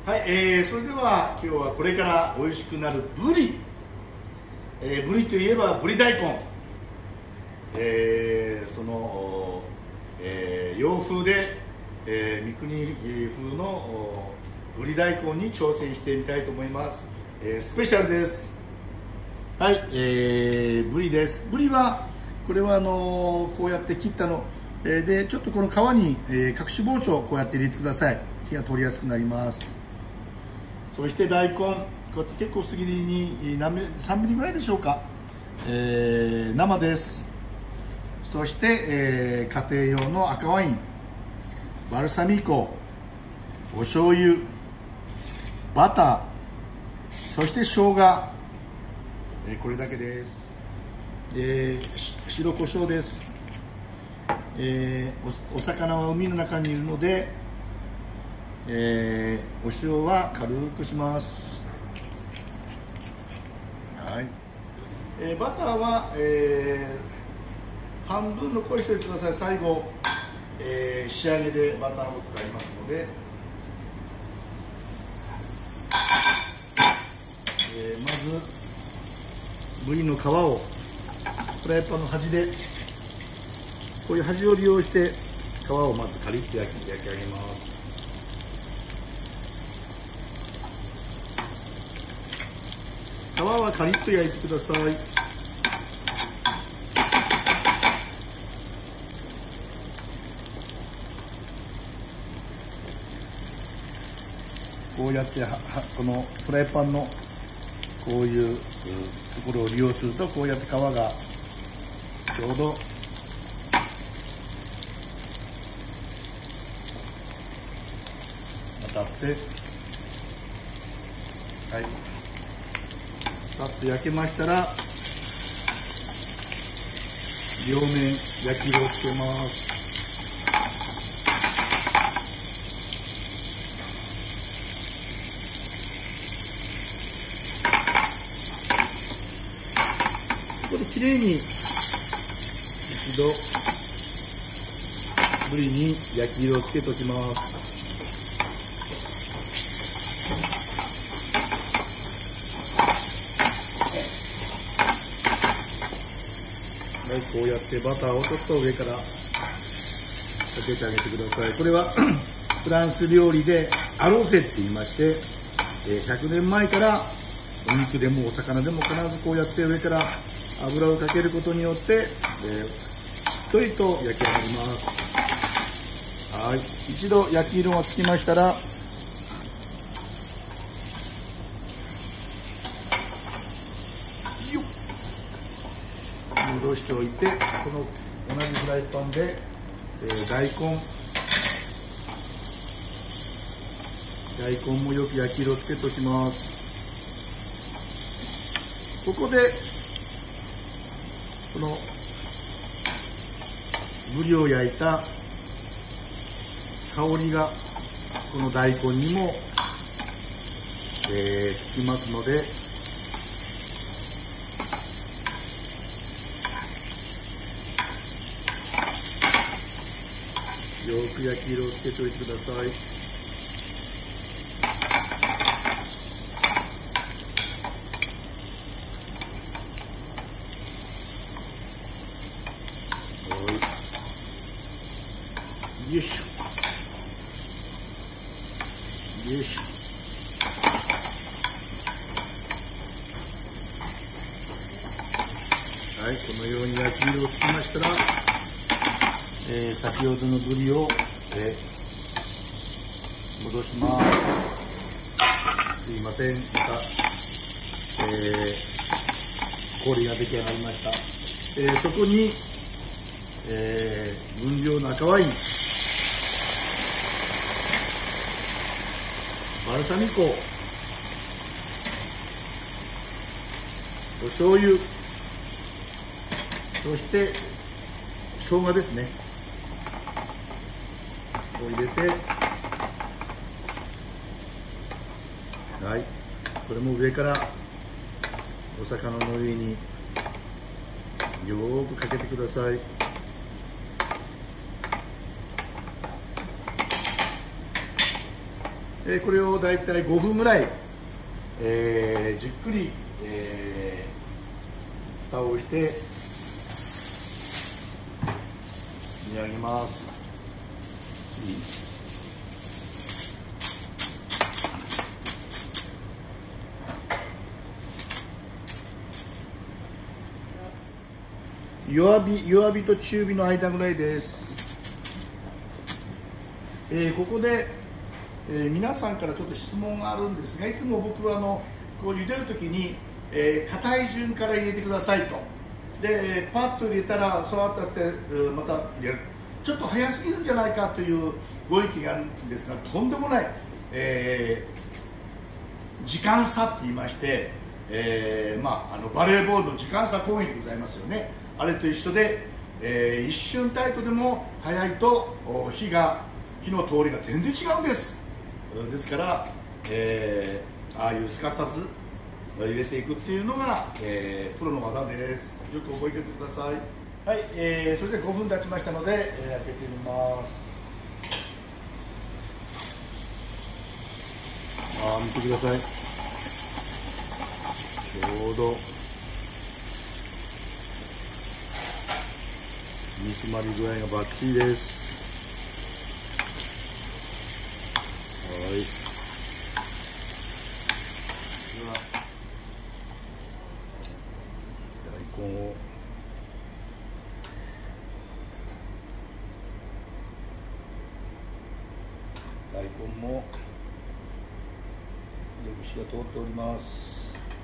はい、それでは今日はこれから美味しくなるブリ、ブリといえばブリ大根、その、洋風で、三国風のブリ大根に挑戦してみたいと思います。スペシャルです。はい、ブリです。ブリはこれはこうやって切ったの、でちょっとこの皮に、隠し包丁をこうやって入れてください。火が通りやすくなります。そして大根、こうやって結構薄切りに3ミリぐらいでしょうか、生です。そして、家庭用の赤ワイン、バルサミコ、お醤油、バター、そして生姜、これだけです。白胡椒です。お魚は海の中にいるので、お塩は軽くします。はい。バターは、半分残しておいてください。最後、仕上げでバターを使いますので、まずブリの皮をフライパンの端でこういう端を利用して皮をまずカリッと焼き上げます。皮はカリッと焼いてください。こうやってこのフライパンのこういうところを利用すると、こうやって皮がちょうど当たって、はい、さっと焼けましたら両面焼き色をつけます。ここできれいに一度ブリに焼き色をつけておきます。はい、こうやってバターをちょっと上からかけてあげてください。これはフランス料理でアロゼって言いまして、100年前からお肉でもお魚でも必ずこうやって上から油をかけることによって、しっとりと焼き上がります。はい、一度焼き色がつきましたら、戻しておいて、この同じフライパンで、大根もよく焼き色をつけておきます。ここでこのブリを焼いた香りがこの大根にも、つきますので、よく焼き色をつけておいてください。よいしょ。よいしょ。はい、このように焼き色をつきましたら、先ほどのブリを、戻します。すいません、また、氷が出来上がりました。そこに、分量の赤ワイン、バルサミコ、お醤油、そして生姜ですね、を入れて、はい、これも上からお魚の上によーくかけてください。 これをだいたい5分ぐらい、じっくり、蓋をして煮上げます。弱火と中火の間ぐらいです。ここで、皆さんからちょっと質問があるんですが、いつも僕はこう茹でるときに硬い順から入れてくださいと。でパッと入れたらそうやってまた入れる、ちょっと早すぎるんじゃないかというご意見があるんですが、とんでもない、時間差って言いまして、バレーボールの時間差攻撃ございますよね。あれと一緒で、一瞬たりとでも早いと火の通りが全然違うんです。ですから、ああいうすかさず入れていくっていうのが、プロの技です。よく覚えておいてください。はい、それで5分経ちましたので、開けてみます。見てください。ちょうど煮詰まり具合がバッチリです。はい。では大根をも火が通っております。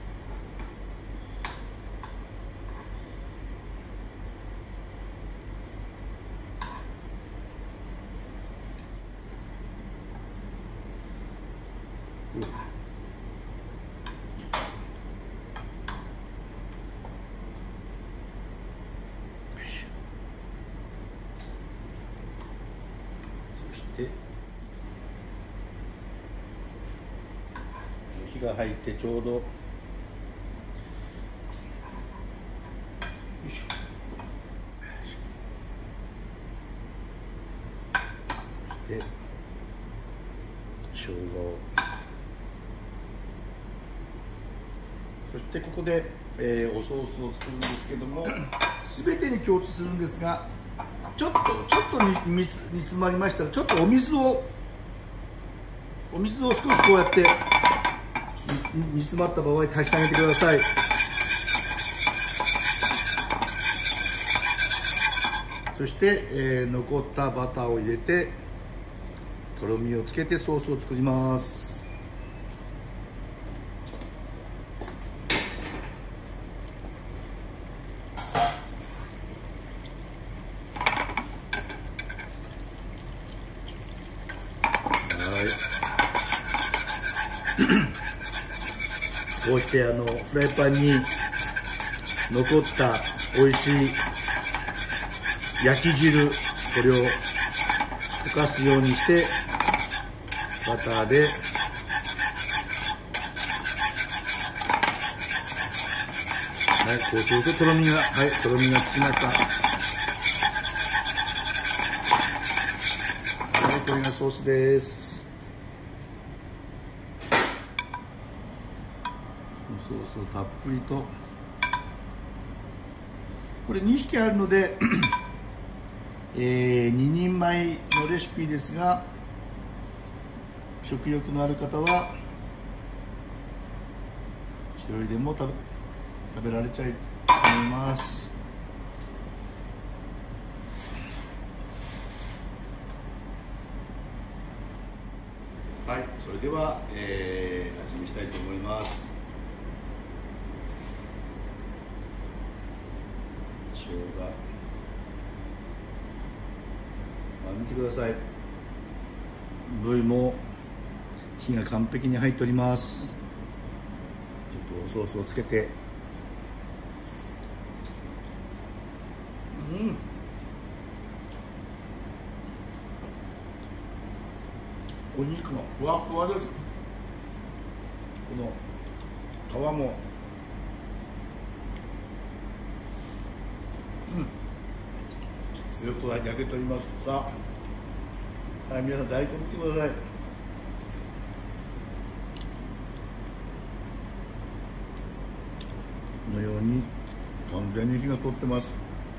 そして火が入ってちょうど、よいしょ、そして生姜を、そしてここで、おソースを作るんですけども、全てに共通するんですが、ちょっと煮詰まりましたら、ちょっとお水を少しこうやって煮詰まった場合足してあげてください。そして、残ったバターを入れてとろみをつけてソースを作ります。こうしてフライパンに残った美味しい焼き汁、これを溶かすようにしてバターでこうするととろみがつきました。これがソースです。ソースをたっぷりと、これ2匹あるので2人前のレシピですが、食欲のある方は1人でも食べられちゃいと思います。はい、それでは、味見したいと思います。生姜、見てください。部位も火が完璧に入っております。ちょっとおソースをつけて、お肉のふわふわです。この皮もよく焼けております。さあ、はい、皆さん大根見てください。 のように完全に火が通ってます。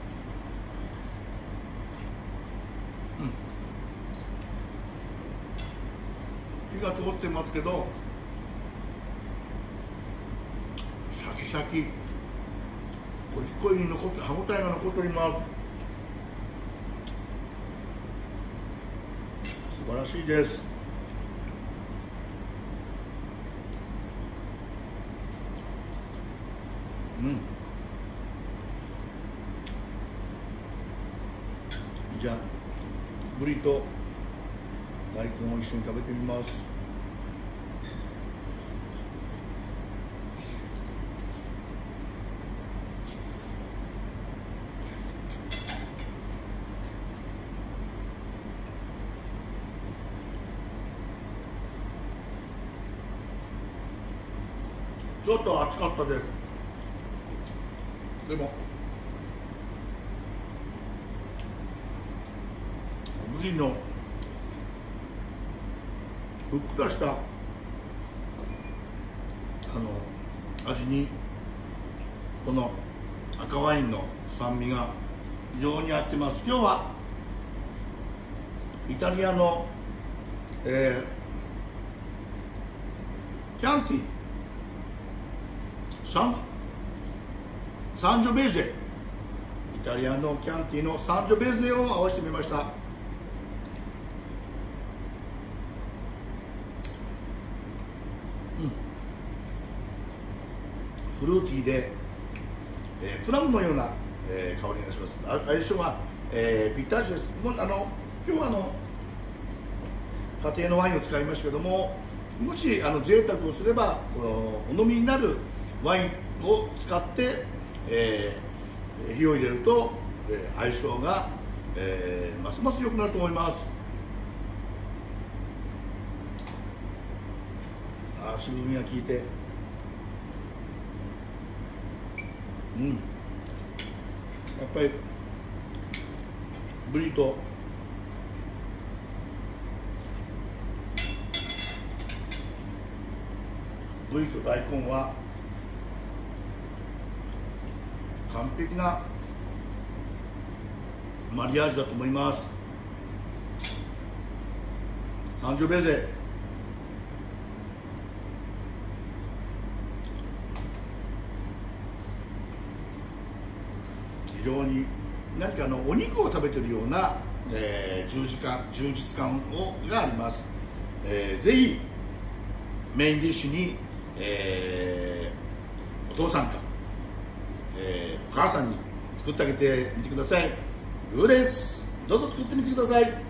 火が通ってますけど、シャキシャキ、コリコリに残って、歯ごたえが残っております。素晴らしいです。じゃあブリと大根を一緒に食べてみます。ちょっと熱かったです。でもブリのふっくらした味にこの赤ワインの酸味が非常に合ってます。今日はイタリアの、キャンティサンジョベーゼ、イタリアのキャンティのサンジョベーゼを合わせてみました。フルーティーで、プラムのような、香りがします。相性が、ぴったりです。今日は家庭のワインを使いましたけども、もし贅沢をすればこのお飲みになるワインを使って、火を入れると、相性が、ますます良くなると思います。渋みが効いて、やっぱりブリと大根は完璧なマリアージュだと思います。サンジョベーゼ、非常に何かお肉を食べているような、充実感があります。ぜひメインディッシュに、お父さんか、お母さんに作ってあげてみてください。グーです。どうぞ作ってみてください。